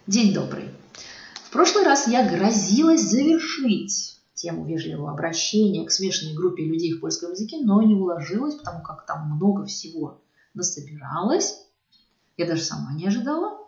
День добрый. В прошлый раз я грозилась завершить тему вежливого обращения к смешанной группе людей в польском языке, но не уложилась, потому как там много всего насобиралось. Я даже сама не ожидала.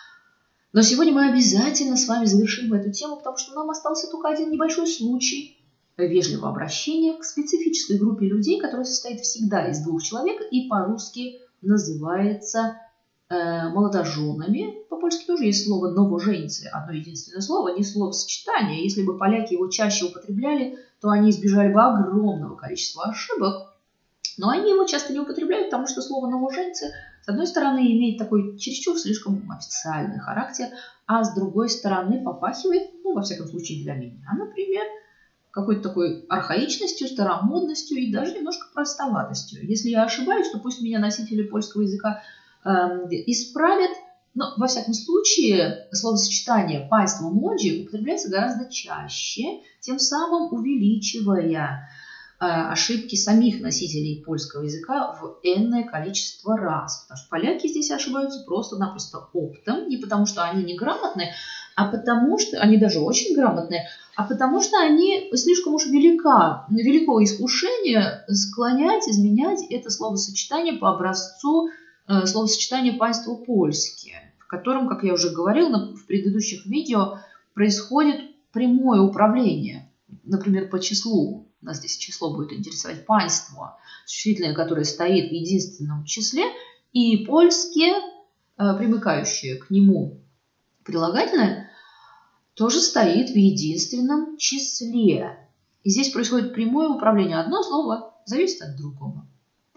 Но сегодня мы обязательно с вами завершим эту тему, потому что нам остался только один небольшой случай вежливого обращения к специфической группе людей, которая состоит всегда из двух человек и по-русски называется молодоженами. По-польски тоже есть слово «новоженцы», одно единственное слово, не словосочетание. Если бы поляки его чаще употребляли, то они избежали бы огромного количества ошибок. Но они его часто не употребляют, потому что слово «новоженцы» с одной стороны имеет такой чересчур слишком официальный характер, а с другой стороны попахивает, во всяком случае для меня, например, какой-то такой архаичностью, старомодностью и даже немножко простоватостью. Если я ошибаюсь, то пусть меня носители польского языка исправят, но во всяком случае словосочетание «państwo młodzi» употребляется гораздо чаще, тем самым увеличивая ошибки самих носителей польского языка в энное количество раз. Потому что поляки здесь ошибаются просто-напросто оптом, не потому что они неграмотные, а потому что они даже очень грамотные, а потому что они слишком уж велико искушение склонять, изменять это словосочетание по образцу словосочетание «państwo польские», в котором, как я уже говорила в предыдущих видео, происходит прямое управление, например, по числу. Нас здесь число будет интересовать «państwo», существительное, которое стоит в единственном числе, и польские, примыкающие к нему прилагательное, тоже стоит в единственном числе. И здесь происходит прямое управление. Одно слово зависит от другого.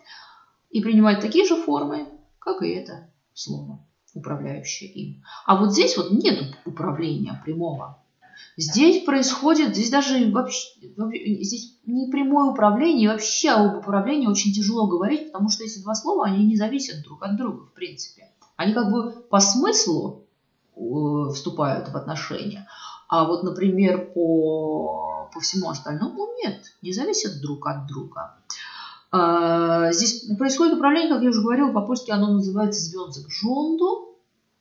И принимает такие же формы, как и это слово, управляющее им. А вот здесь вот нет управления прямого. Здесь происходит, здесь даже вообще здесь не прямое управление, и вообще об управлении очень тяжело говорить, потому что эти два слова, они не зависят друг от друга, в принципе. Они как бы по смыслу вступают в отношения, а вот, например, по всему остальному нет, не зависят друг от друга. Здесь происходит управление, как я уже говорила, по-польски оно называется «związek rządu»,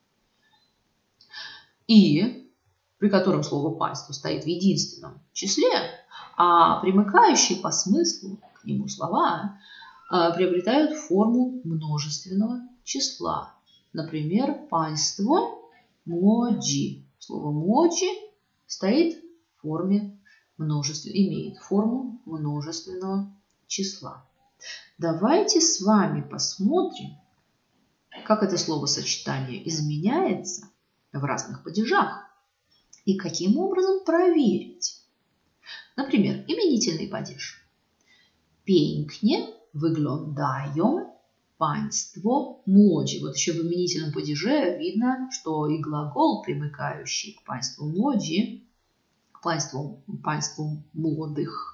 и при котором слово «państwo» стоит в единственном числе, а примыкающие по смыслу к нему слова приобретают форму множественного числа. Например, «państwo młodzi». Слово «młodzi» стоит в форме имеет форму множественного числа. Давайте с вами посмотрим, как это словосочетание изменяется в разных падежах и каким образом проверить. Например, именительный падеж. Pięknie wyglądają państwo młodzi. Вот еще в именительном падеже видно, что и глагол, примыкающий к państwu młodzi, к państwu молодых,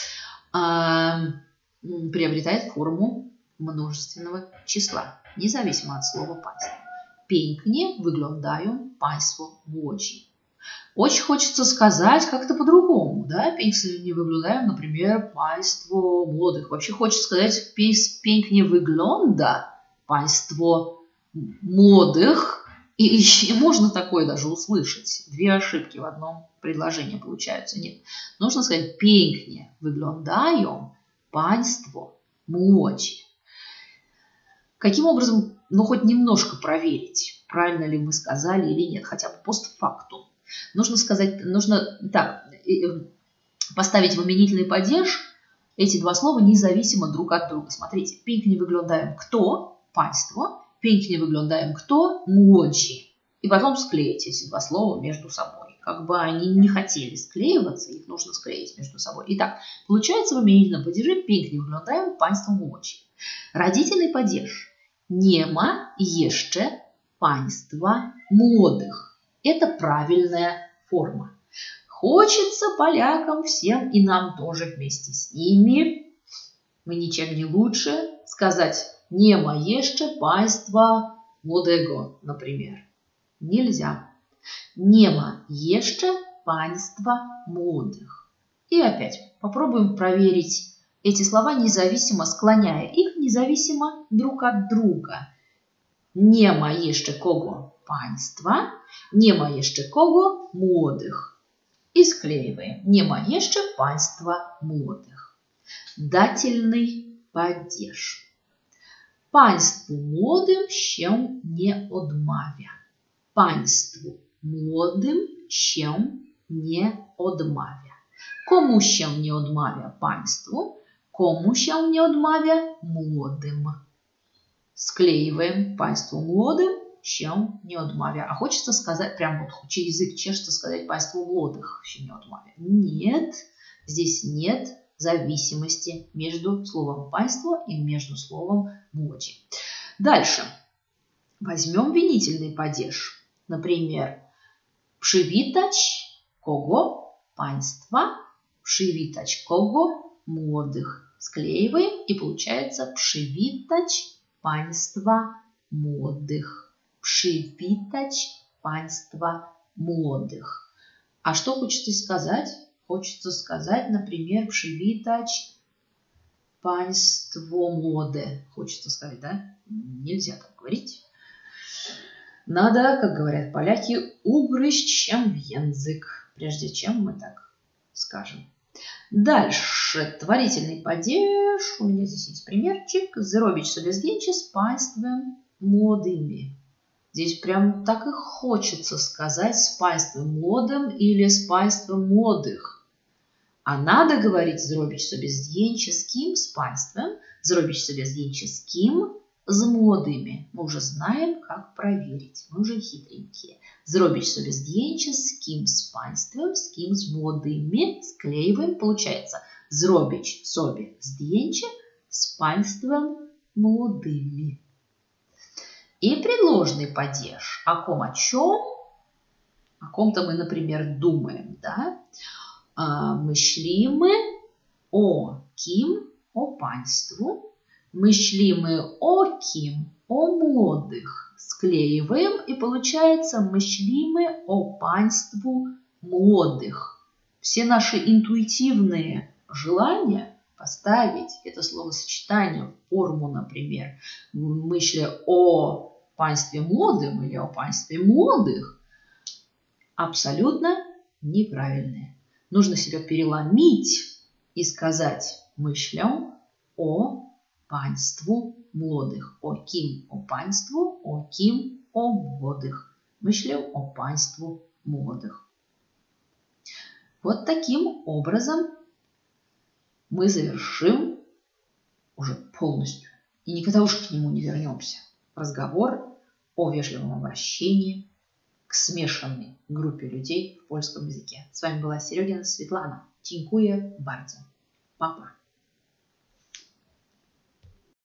приобретает форму множественного числа, независимо от слова «państwo». Pięknie wyglądają państwo młodzi. Очень хочется сказать как-то по-другому, да? Pięknie wyglądają, например, państwo młodych. Вообще хочется сказать pięknie wygląda państwo młodych. И можно такое даже услышать. Две ошибки в одном предложении получаются. Нет. Нужно сказать pięknie wyglądają państwo młodzi. Каким образом, хоть немножко проверить, правильно ли мы сказали или нет, хотя бы постфактум. Нужно поставить в именительный падеж эти два слова независимо друг от друга. Смотрите, pięknie wyglądają кто? Państwo. Pięknie wyglądają кто? Młodzi. И потом склеить эти два слова между собой. Как бы они не хотели склеиваться, их нужно склеить между собой. Итак, получается в именительном падеже pięknie wyglądają państwo młodzi. Родительный падеж. Nie ma jeszcze państwa młodych. Это правильная форма. Хочется полякам всем и нам тоже вместе с ними. Мы ничем не лучше сказать «nie ma jeszcze państwa młodego», например. Нельзя. Не ma jeszcze państwa młodych. И опять попробуем проверить эти слова независимо, склоняя их независимо друг от друга. Не ma jeszcze kogo? państwa, nie ma jeszcze kogo? Młodych. I sklejmy. Nie ma jeszcze państwa młodych. Dательный падеж. Państwu młodym się nie odmawia. Państwu młodym się nie odmawia. Komu się nie odmawia? Państwu. Komu się nie odmawia? Młodym. Склеиваем. Państwu młodym się nie odmawia. А хочется сказать, прям вот язык чешется сказать, państwu młodych się nie odmawia. Нет, здесь нет зависимости между словом państwo и между словом młodzi. Дальше. Возьмем винительный падеж. Например, przywitać kogo? Państwa. Przywitać kogo? Młodych. Склеиваем и получается przywitać państwa młodych. Przywitać państwa młodych. А что хочется сказать? Хочется сказать, например, przywitać państwo młode. Хочется сказать, да? Нельзя так говорить. Надо, как говорят поляки, угрызть чем в язык, прежде чем мы так скажем. Дальше. Творительный падеж. У меня здесь есть примерчик. Zrobić sobie zdjęcie z państwem młodymi. Здесь прям так и хочется сказать с państwem młodym или с państwem młodych. А надо говорить zrobić sobie zdjęcie z kim? С państwem. Zrobić sobie zdjęcie z kim? С młodymi. Мы уже знаем, как проверить. Мы уже хитренькие. Zrobić sobie zdjęcie z kim? Z państwem, z kim? Z młodymi. Sklejujemy. Получается zrobić sobie zdjęcie z państwem młodymi. И предложный падеж. О ком, о чем? О ком-то мы, например, думаем, да? Myślimy o kim? O państwu. Myślimy o kim? O młodych. Склеиваем и получается myślimy o państwu młodych. Все наши интуитивные желания поставить это словосочетание в форму, например, myślę o państwie młodym или о państwie młodych, абсолютно неправильные. Нужно себя переломить и сказать myślę o państwu młodych. O kim? O państwu. O kim? O młodych. Myślę o państwu młodych. Вот таким образом мы завершим уже полностью и никогда уж к нему не вернемся. Разговор о вежливом обращении к смешанной группе людей в польском языке. С вами была Серегина Светлана. Dziękuję bardzo. Папа.